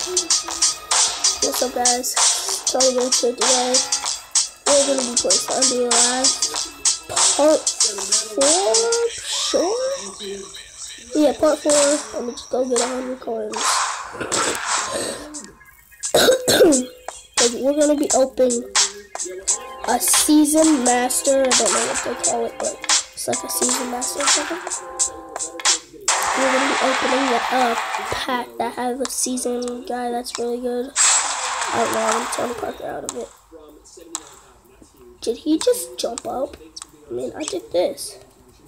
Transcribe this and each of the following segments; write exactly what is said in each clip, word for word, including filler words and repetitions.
What's up, guys? Totally gonna say today we're gonna be playing Sunday Live Part Four. Sure. Yeah, Part Four. Let me just go get a hundred coins. We're gonna be opening a season master. I don't know what they call it, but it's like a season master or something. We're gonna be opening a pack that has a season guy that's really good. I don't know, I'm gonna Tony Parker out of it. Did he just jump up? I mean, I did this.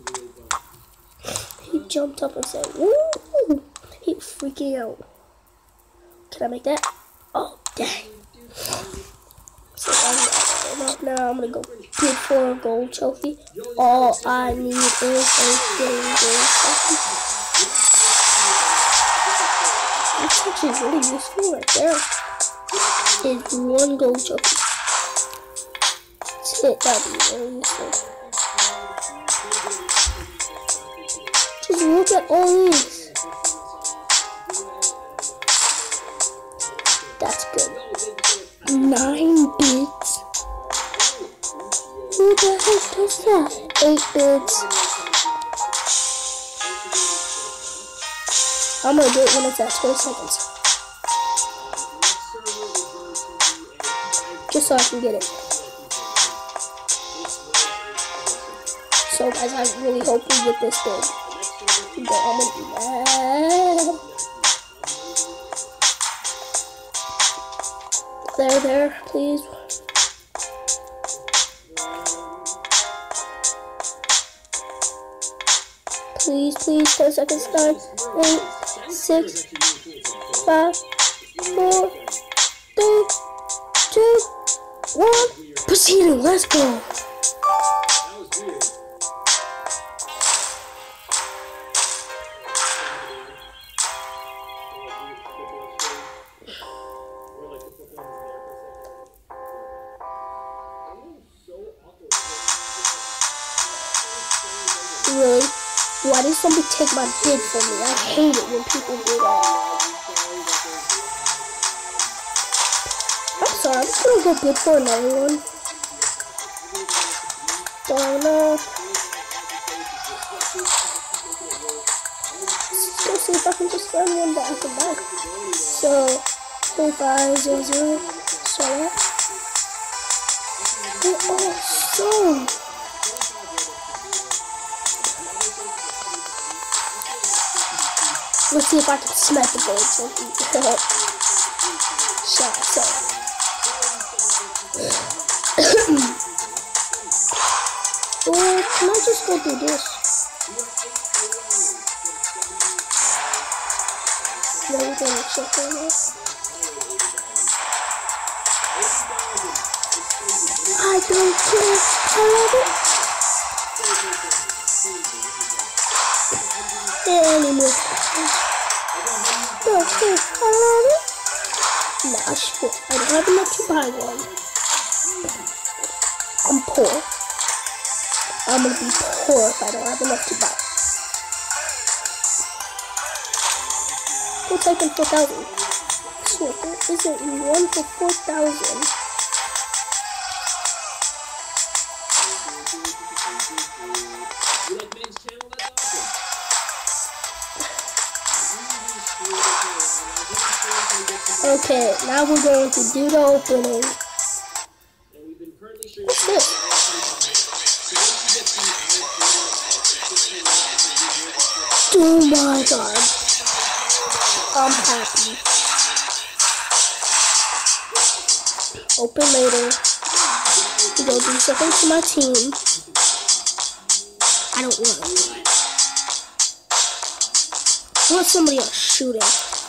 He jumped up and said, woo! He was freaking out. Can I make that? Oh, dang. So I'm, now I'm gonna go bid for a gold trophy. All I need is a gold trophy. That's actually really useful right there. Is one gold trophy. That's it, that'd be very useful. Just look at all these. That's good. Nine bids. Who the heck does that? Eight bids. I'm gonna do it when it's at twenty seconds. Just so I can get it. So guys, I really hope we get this bid. But I'm gonna be mad. There, there, please. Please, please, ten seconds start. Eight, six, five, four, three, two, one. Proceeding, let's go. Really? Why did somebody take my bid from me? I hate it when people do that. I'm sorry, I'm just gonna go bid for another one. Don't know. Let's go see if I can just find one that I can buy. So, three five zero zero. So that. They are so. Let's see if I can smack the gold trophy. Shot, so. Or can I just go do this? No, we're gonna check on this. I don't care. I love it. Anymore. Okay, I love it. Nah, shit. I don't have enough to buy one. I'm poor. I'm gonna be poor if I don't have enough to buy. Go type in four thousand. Shit, there isn't one for four thousand. Okay, now we're going to do the opening. What's this? Oh my god. I'm happy. Open later. We go do something to my team. I don't want it. I want somebody else shooting.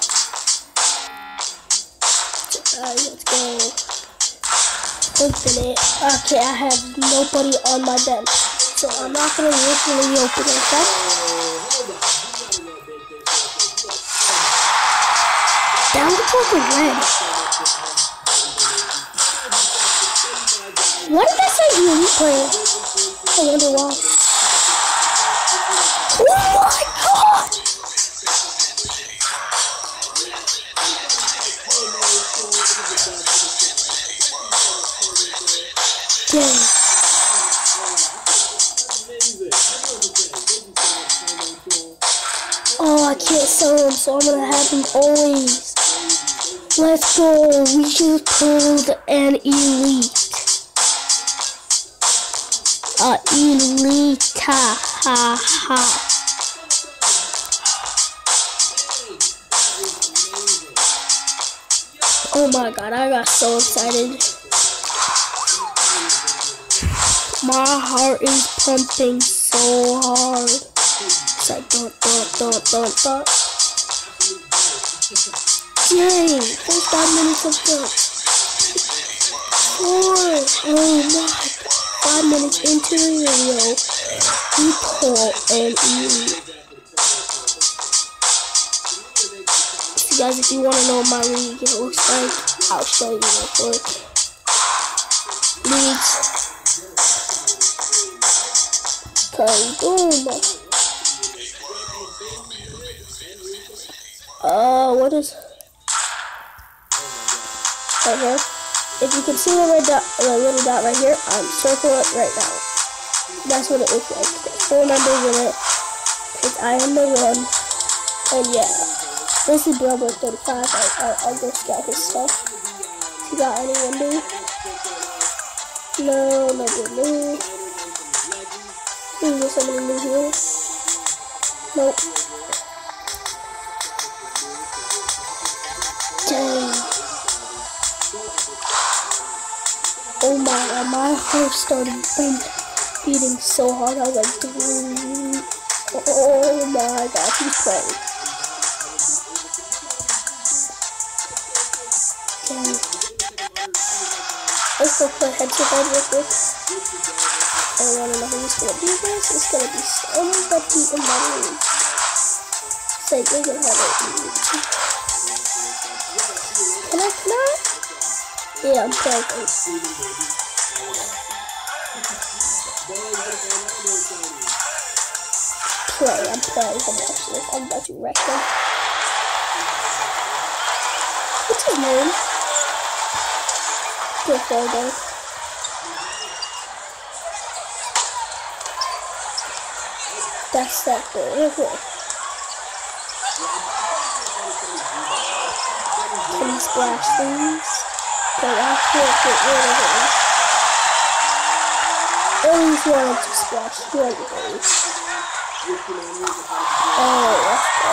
Alright, let's go. Open it. Okay, I have nobody on my bench, so I'm not gonna literally open it, okay? Down the fucking red. What did I say you were playing? I wonder why. Oh my god! sell him, so I'm gonna have him always. Let's go. We just pulled an elite. Uh, elite. Ha ha ha. Oh my god, I got so excited. My heart is pumping so hard. It's like, don't, don't, don't, don't, don't. Dang, first five minutes of jump. Four. Oh my god. Five minutes into the video, we pull an elite. So guys, if you want to know what my league it looks like, I'll show you real quick. Leagues. Okay, boom. Uh, what is... Right here. If you can see the red dot, the little dot right here, I'm circling it right now. That's what it looks like. There's four members in it. Because I am the one. And yeah. This is Brother thirty-five. I, I, I just got his stuff. If you got anyone new? No, nobody new. Is there somebody new here? Nope. Dang. Oh my god, my heart started beating so hard. I was like, dude. Oh my god, he's playing. Dang. Let's go play head to head real quick. I don't wanna know who's gonna do this. It's gonna be somebody in my league. Say, you're gonna have it. Can I, can I? Yeah, I'm playing. Play, I'm playing. I'm actually, I'm about to wreck him. What's his name? Good photo. That's that thing. Okay. Can you splash things? Okay, I can't get rid of him. Always wanted to splash one of those. Oh, let's go.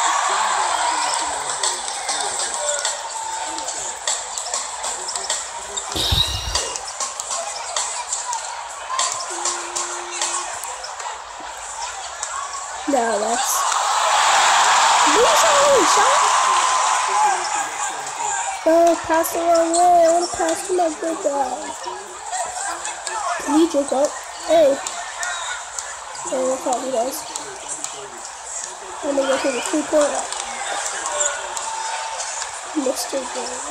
No, that's... Where's that only shot? Oh, pass the wrong way. I want to pass to my good guy. Can you jump up? Hey. Hey, what's up, you guys? I'm gonna go to the three point up. Mister Game.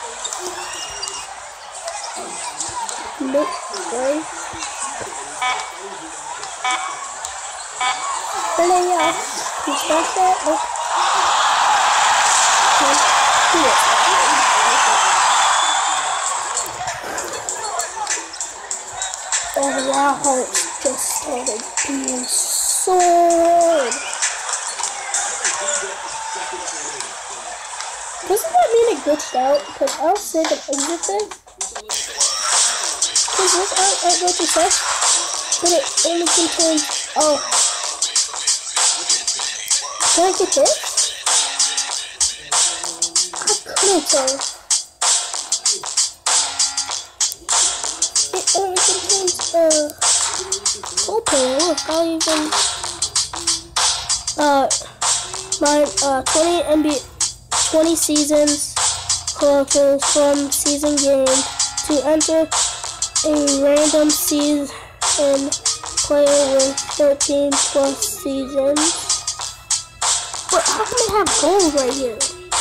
Nope. Right. Hello, yeah. Can you stop that? Nope. Here. Oh, my heart just started being so hard. Doesn't that mean it glitched out? Because I'll say the exit thing. Because look at what it says. But it only contains. Oh. Can I get this? I couldn't tell. It only contains uh okay, look, I'll even uh my uh twenty N B A twenty seasons collectors from season game to enter a random season player with thirteen plus seasons. But how can I have gold right here?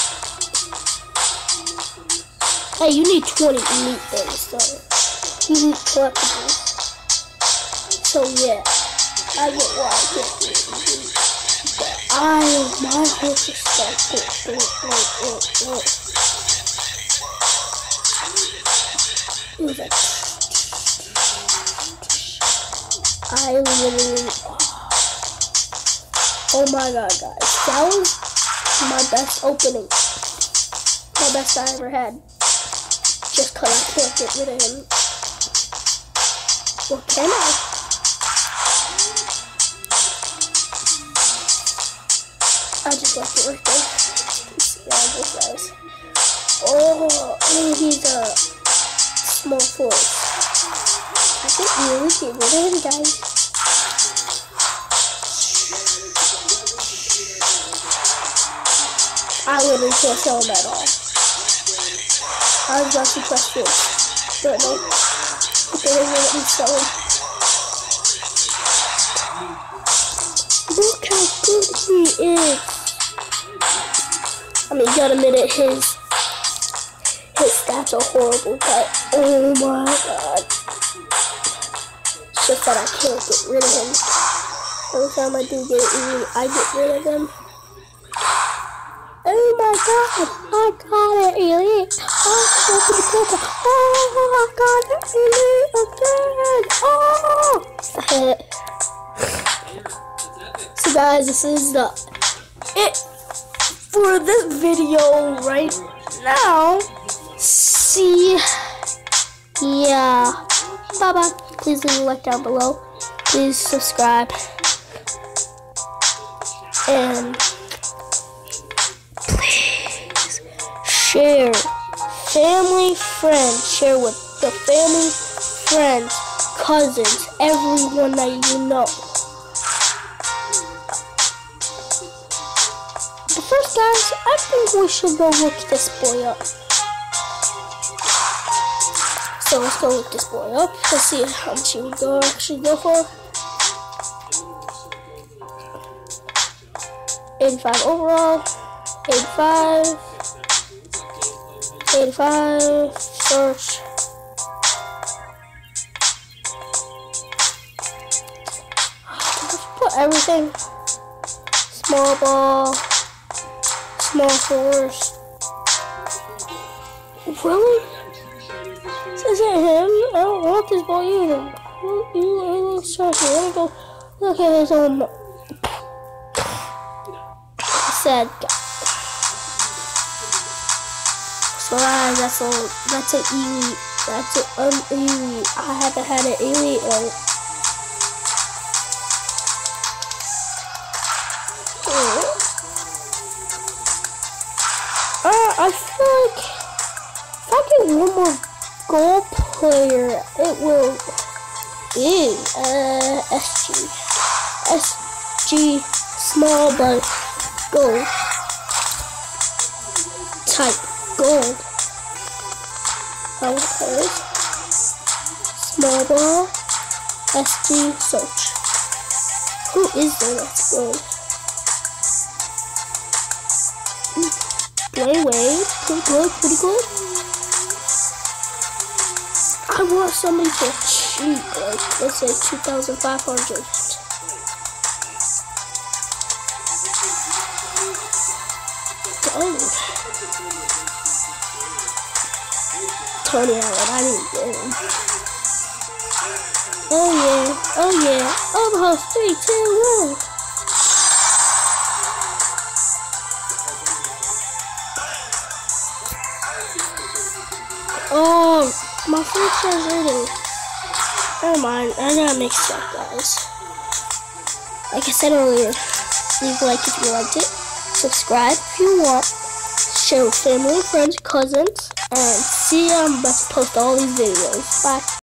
Hey, you need twenty elite things, so you need collectibles. So yeah, I get why I get this. But I, my heart just started. It was like, I literally, oh my god, guys, that was my best opening. My best I ever had. Just cause I can't get rid of him. Or can I? I just left it right there. Yeah, this guys. Oh, oh, he's a small force. I think we really get rid of him, guys. I literally can't sell him at all. I was about to press this, but no. Okay, they're gonna let me sell him. Look how good he is. I mean, you gotta admit it, his his stats are horrible, but oh my god. It's just that I can't get rid of him. Every time I do get it, I get rid of him. Oh my god, I got it, elite. Oh, oh, I got it, elite again. Oh, so guys, this is the it for this video right now. See, yeah, bye bye. Please leave a like down below. Please subscribe and please share. Family, friends, share with the family, friends, cousins, everyone that you know. But first, guys, I think we should go look this boy up. So let's go look this boy up. Let's see how much he would go actually go for. eighty-five overall, eighty-five. eighty-five, search. Put everything. Small ball, small force. Really? This isn't him. I don't want this ball either. You little trashy. Let me go look at his own. Sad guy. So guys, that's a that's an elite. That's an elite. I haven't had an elite one. Uh, I feel like if I get one more goal player, it will be uh S G. S G small but gold type. Gold. Okay. Small ball. S T search. Who is there? That's gold. Play wave. Pretty good. Pretty good. I want somebody for cheap. Like, let's say two thousand five hundred. Gold. Tony Allen, I didn't get him. Oh yeah, oh yeah, almost three, two, one. Oh, my first is ready. Never mind, I gotta mix it up, guys. Like I said earlier, leave a like if you liked it, subscribe if you want, share with family, friends, cousins. And see, I'm about to post all these videos. Bye.